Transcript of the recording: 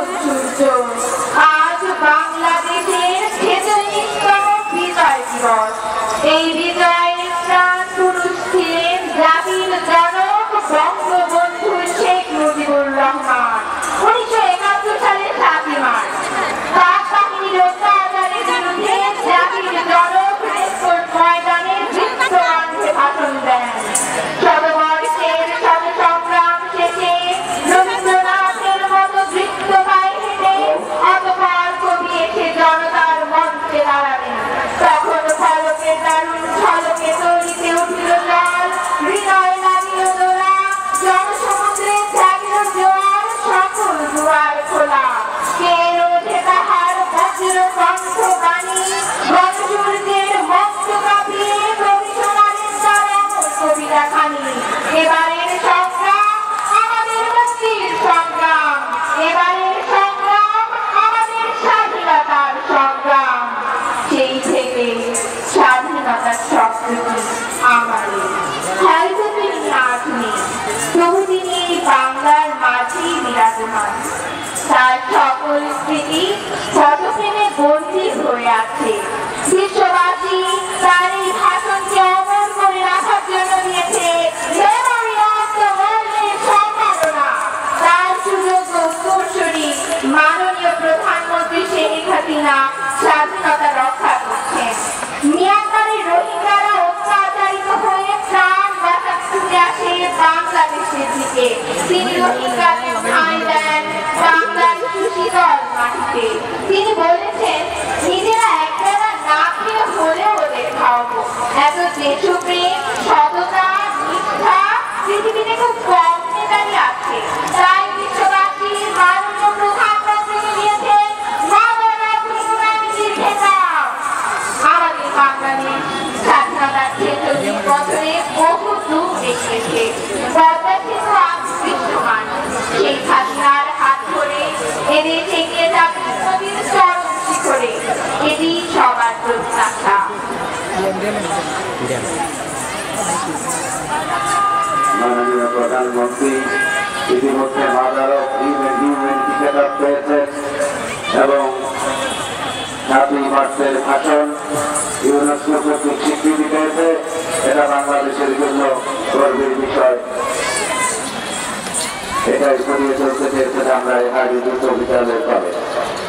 মুক্তিযুদ্ধ আজ বাংলাদেশের 46তম বিজয় দিবস। এই বিজয়ের প্রাণ পুরুষ ছিলেন জাতির জনক বঙ্গবন্ধু শেখ মুজিবুর রহমান। 1971 সালের 7 মার্চ পাক বাহিনীর অত্যাচারের বিরুদ্ধে জাতির জনক রেসকোর্স ময়দানে বৃত্তকণ্ঠে ভাষণ দেন। শতবর্ষের শত সংগ্রাম শেষে রবীন্দ্রনাথের মতো বৃত্তবায় হেঁটে অতঃপর কবি এসে জনতার মঞ্চে দাঁড়ালেন। তখন ফলকের দারুণ ঝলকে তলিতে উঠিল জল, হৃদয় লাগিল দোলা, জনসমুদ্রে জাগিল জোয়ার, সকল দুয়ার খোলা। কে রোধে তাহার বজ্র কণ্ঠ বাণী, গণসূর্যের মস্ত কাঁপিয়ে কবি শোনালেন তার অমর কবিতা খানি। এবারের সংগ্রাম আমাদের মুক্তির সংগ্রাম, এবারের সংগ্রাম আমাদের স্বাধীনতার সংগ্রাম। সেই থেকে স্বাধীনতার শব্দটি আমাদের, হয়তো তিনি আজ নেই, তবু তিনি এই বাংলার মাঝেই বিরাজমান। তার সকল স্মৃতি পদপ্রেমে বন্দী হয়ে আছে। বিশ্ববাসী তার এই ভাষণকে অমর করে রাখার জন্য দিয়েছে সম্মাননা। তার সুযোগ্য উত্তরসূরি মাননীয় প্রধানমন্ত্রী শেখ হাসিনা স্বাধীনতা রক্ষা করছেন। মিয়ানমারের রোহিঙ্গারা অত্যাচারিত হয়ে প্রাণ বাঁচাতে ছুটে আসে বাংলাদেশের দিকে। তিনি রোহিঙ্গাদের ঠাঁই দেন বাংলার সুশীতল মাটিতে। তিনি বলেছেন, নিজেরা একবেলা না খেয়ে হলেও ওদের খাওয়াবো। এত দেশপ্রেম, সততা, নিষ্ঠা পৃথিবীতে খুব কম নেতারই আছে। তাই বিশ্ববাসী মাননীয় প্রধানমন্ত্রীকে দিয়েছেন আমাদের বাংলাদেশ স্বাধীনতার 46 বছরে বহু দুঃখ দেখিয়েছে। পদ্মা সেতু আজ বিশ্বমান। শেখ হাসিনার হাত ধরে এদেশ এগিয়ে যাবে নদীর চরম শিখরে, এটি সবার প্রত্যাশা। মাননীয় প্রধানমন্ত্রী ইতিমধ্যে মাদার অফ হিউম্যানিটি খেতাব পেয়েছেন এবং 7 মার্চের ভাষণ ইউনেস্কো কর্তৃক স্বীকৃতি পেয়েছে। এটা বাংলাদেশের জন্য গর্বের বিষয়। এটাই ছড়িয়ে চলতে চেয়েছে ধামরাই হাড়ি দ্রুত বিচারের ফলে।